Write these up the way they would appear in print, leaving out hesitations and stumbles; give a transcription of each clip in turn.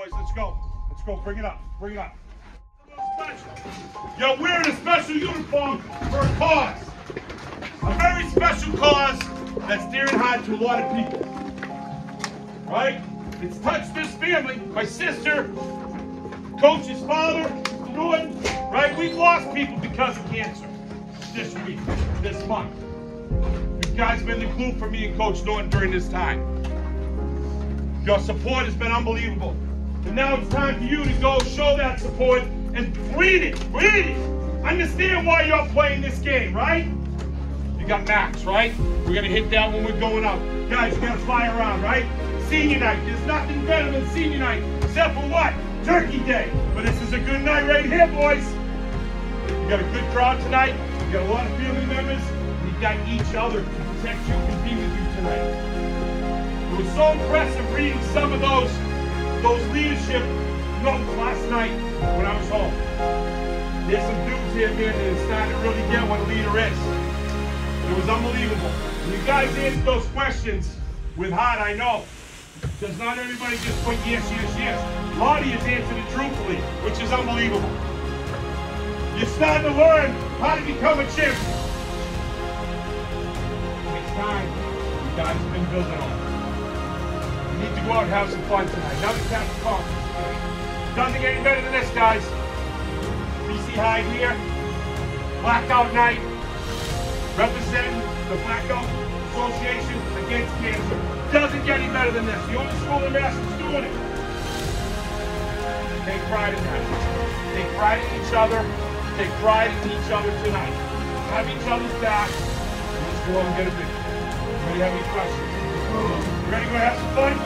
boys. Let's go. Let's go. Bring it up. Bring it up. You're wearing a special uniform for a cause. A very special cause that's dear and heart to a lot of people. Right? It's touched this family. My sister, Coach's father, Norton, right? We've lost people because of cancer this week, this month. You guys have been the glue for me and Coach Norton during this time. Your support has been unbelievable. And now it's time for you to go show that support and breathe it, breathe it. Understand why you're playing this game, right? You got Max, right? We're gonna hit that when we're going out. Guys, you gotta fly around, right? Senior night, there's nothing better than senior night, except for what? Turkey Day. But this is a good night right here, boys. You got a good crowd tonight. You got a lot of family members. And you got each other to protect you and be with you tonight. It was so impressive reading some of those leadership notes last night when I was home. There's some dudes here, man, that are starting to really get what a leader is. It was unbelievable. And you guys answered those questions with heart, I know. Because not everybody just put yes, yes, yes. A lot of you answered it truthfully, which is unbelievable. You're starting to learn how to become a champion. It's time. You guys have been building on it. You need to go out and have some fun tonight. Another captain conference. Doesn't get any better than this, guys. BC High here. Blackout night. Representing the Blackout Association against cancer. Doesn't get any better than this. The only school in Mass that's doing it. Take pride in that. Take pride in each other. Take pride in each other tonight. Have each other's back. Let's go out and get a big. Anybody have any questions? You ready to go have some fun?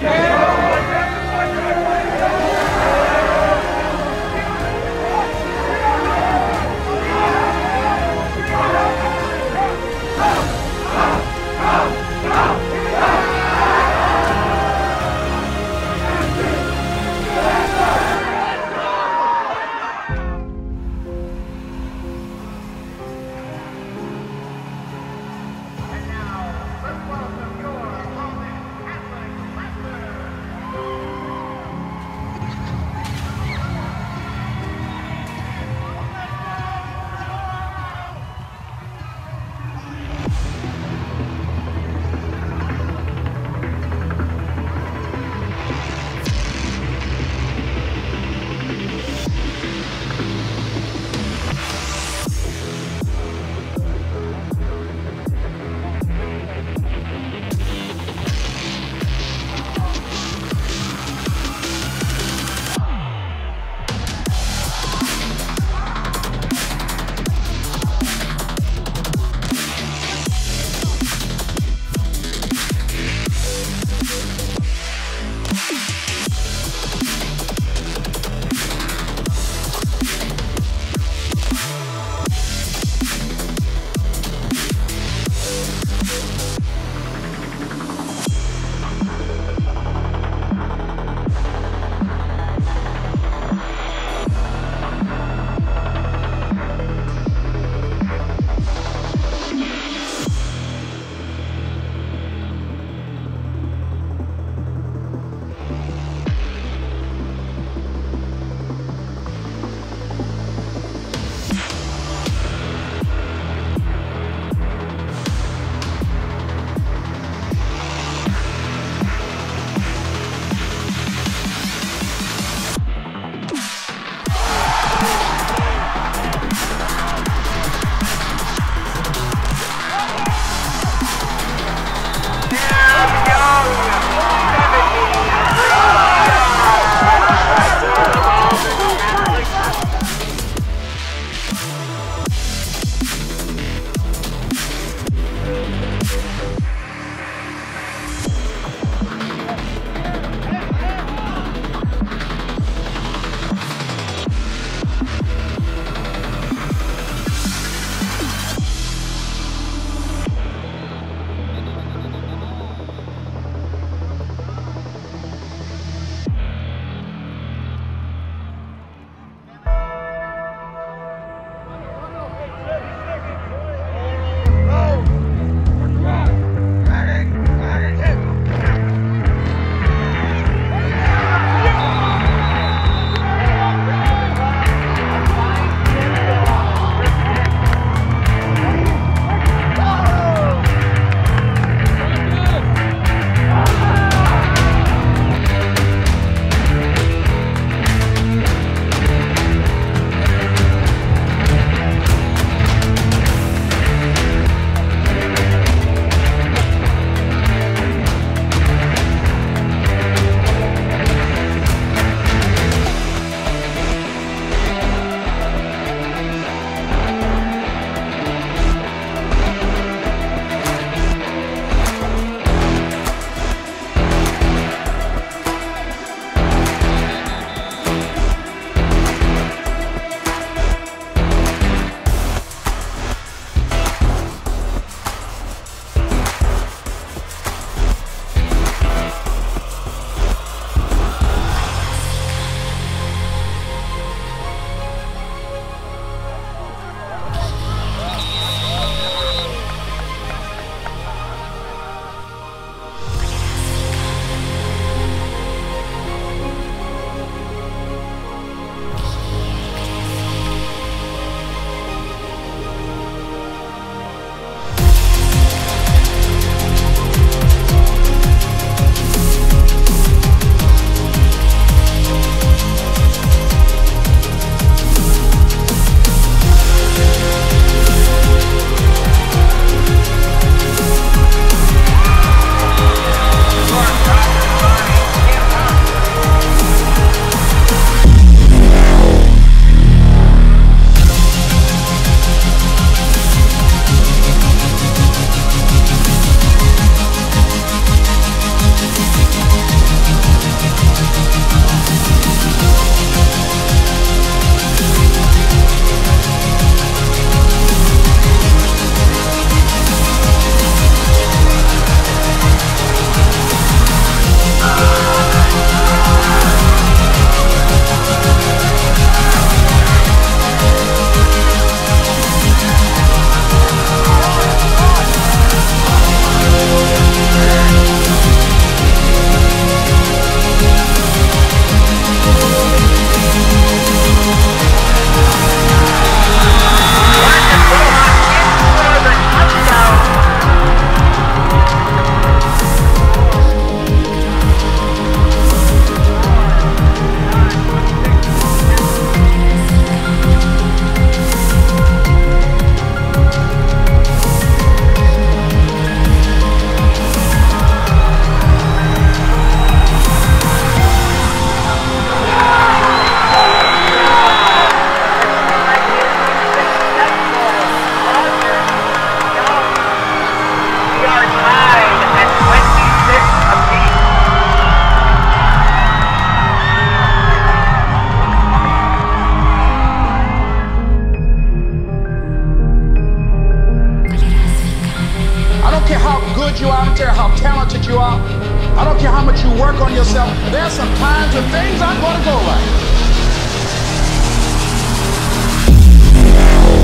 good you are, I don't care how talented you are, I don't care how much you work on yourself, there's some times when things aren't going to go right.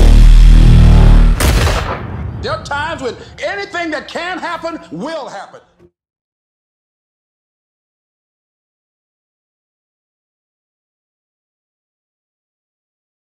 There are times when anything that can happen will happen.